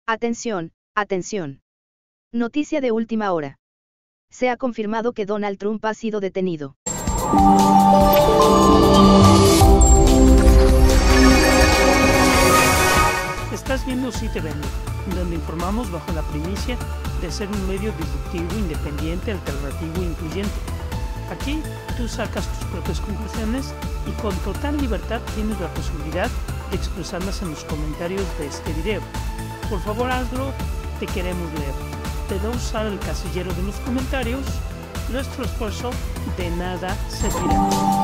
Atención, atención. Noticia de última hora. Se ha confirmado que Donald Trump ha sido detenido. Estás viendo Sí Te Vendo, donde informamos bajo la primicia de ser un medio disruptivo, independiente, alternativo e incluyente. Aquí tú sacas tus propias conclusiones y con total libertad tienes la posibilidad de expresarlas en los comentarios de este video. Por favor hazlo, te queremos leer. De no usar el casillero de los comentarios, nuestro esfuerzo de nada servirá.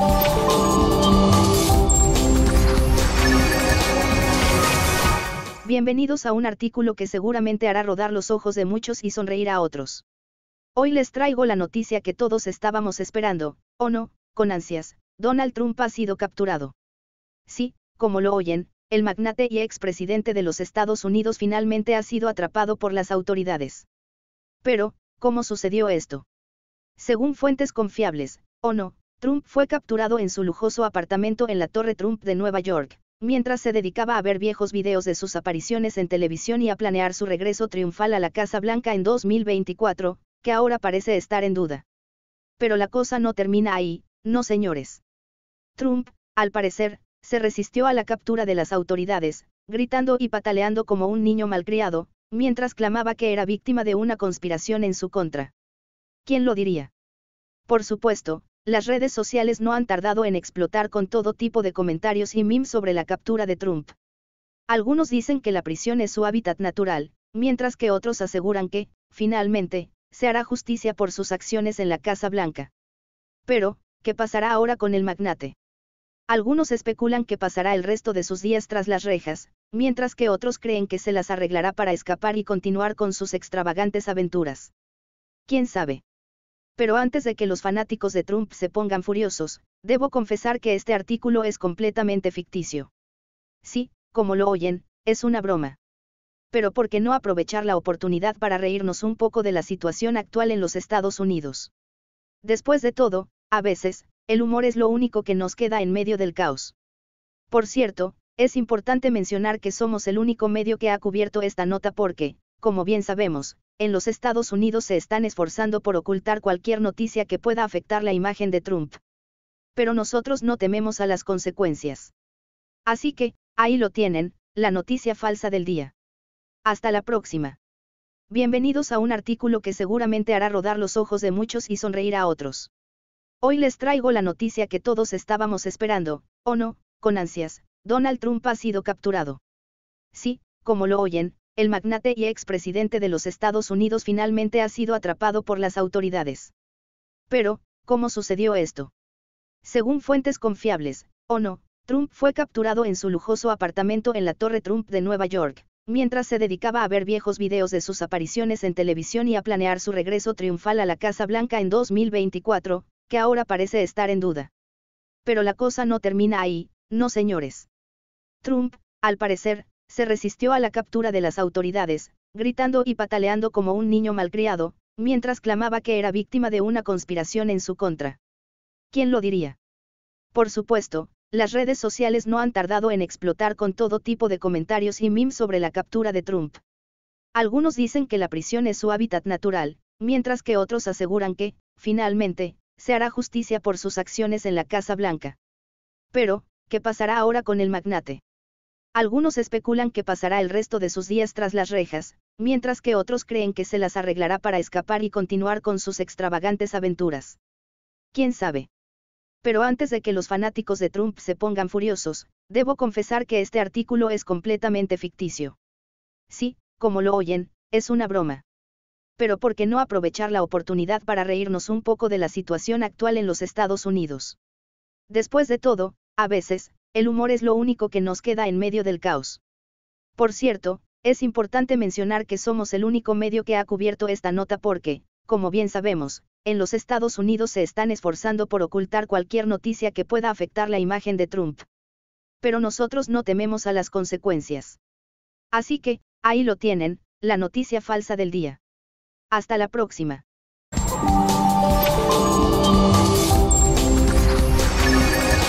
Bienvenidos a un artículo que seguramente hará rodar los ojos de muchos y sonreír a otros. Hoy les traigo la noticia que todos estábamos esperando, o no, con ansias. Donald Trump ha sido capturado. Sí, como lo oyen, el magnate y expresidente de los Estados Unidos finalmente ha sido atrapado por las autoridades. Pero, ¿cómo sucedió esto? Según fuentes confiables, o no, Trump fue capturado en su lujoso apartamento en la Torre Trump de Nueva York, mientras se dedicaba a ver viejos videos de sus apariciones en televisión y a planear su regreso triunfal a la Casa Blanca en 2024, que ahora parece estar en duda. Pero la cosa no termina ahí, no señores. Trump, al parecer, se resistió a la captura de las autoridades, gritando y pataleando como un niño malcriado, mientras clamaba que era víctima de una conspiración en su contra. ¿Quién lo diría? Por supuesto, las redes sociales no han tardado en explotar con todo tipo de comentarios y memes sobre la captura de Trump. Algunos dicen que la prisión es su hábitat natural, mientras que otros aseguran que, finalmente, se hará justicia por sus acciones en la Casa Blanca. Pero, ¿qué pasará ahora con el magnate? Algunos especulan que pasará el resto de sus días tras las rejas, mientras que otros creen que se las arreglará para escapar y continuar con sus extravagantes aventuras. ¿Quién sabe? Pero antes de que los fanáticos de Trump se pongan furiosos, debo confesar que este artículo es completamente ficticio. Sí, como lo oyen, es una broma. Pero ¿por qué no aprovechar la oportunidad para reírnos un poco de la situación actual en los Estados Unidos? Después de todo, a veces, el humor es lo único que nos queda en medio del caos. Por cierto, es importante mencionar que somos el único medio que ha cubierto esta nota porque, como bien sabemos, en los Estados Unidos se están esforzando por ocultar cualquier noticia que pueda afectar la imagen de Trump. Pero nosotros no tememos a las consecuencias. Así que, ahí lo tienen, la noticia falsa del día. Hasta la próxima. Bienvenidos a un artículo que seguramente hará rodar los ojos de muchos y sonreír a otros. Hoy les traigo la noticia que todos estábamos esperando, o no, con ansias. Donald Trump ha sido capturado. Sí, como lo oyen, el magnate y expresidente de los Estados Unidos finalmente ha sido atrapado por las autoridades. Pero, ¿cómo sucedió esto? Según fuentes confiables, o no, Trump fue capturado en su lujoso apartamento en la Torre Trump de Nueva York, mientras se dedicaba a ver viejos videos de sus apariciones en televisión y a planear su regreso triunfal a la Casa Blanca en 2024, que ahora parece estar en duda. Pero la cosa no termina ahí, no señores. Trump, al parecer, se resistió a la captura de las autoridades, gritando y pataleando como un niño malcriado, mientras clamaba que era víctima de una conspiración en su contra. ¿Quién lo diría? Por supuesto, las redes sociales no han tardado en explotar con todo tipo de comentarios y memes sobre la captura de Trump. Algunos dicen que la prisión es su hábitat natural, mientras que otros aseguran que, finalmente, se hará justicia por sus acciones en la Casa Blanca. Pero, ¿qué pasará ahora con el magnate? Algunos especulan que pasará el resto de sus días tras las rejas, mientras que otros creen que se las arreglará para escapar y continuar con sus extravagantes aventuras. ¿Quién sabe? Pero antes de que los fanáticos de Trump se pongan furiosos, debo confesar que este artículo es completamente ficticio. Sí, como lo oyen, es una broma. Pero ¿por qué no aprovechar la oportunidad para reírnos un poco de la situación actual en los Estados Unidos? Después de todo, a veces, el humor es lo único que nos queda en medio del caos. Por cierto, es importante mencionar que somos el único medio que ha cubierto esta nota porque, como bien sabemos, en los Estados Unidos se están esforzando por ocultar cualquier noticia que pueda afectar la imagen de Trump. Pero nosotros no tememos a las consecuencias. Así que, ahí lo tienen, la noticia falsa del día. Hasta la próxima.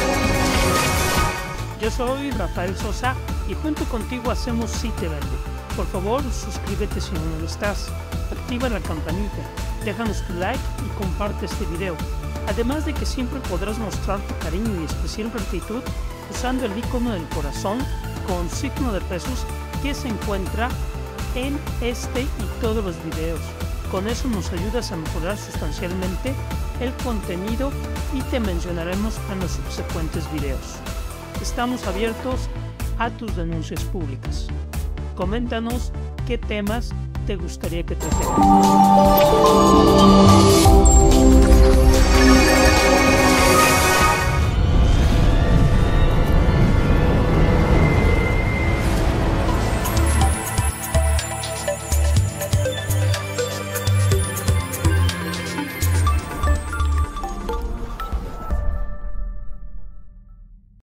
Yo soy Rafael Sosa y junto contigo hacemos Sí Te Vendo. Por favor, suscríbete si aún no lo estás, activa la campanita, déjanos tu like y comparte este video. Además de que siempre podrás mostrar tu cariño y expresar gratitud usando el icono del corazón con signo de pesos que se encuentra en este y todos los videos. Con eso nos ayudas a mejorar sustancialmente el contenido y te mencionaremos en los subsecuentes videos. Estamos abiertos a tus denuncias públicas. Coméntanos qué temas te gustaría que tratemos.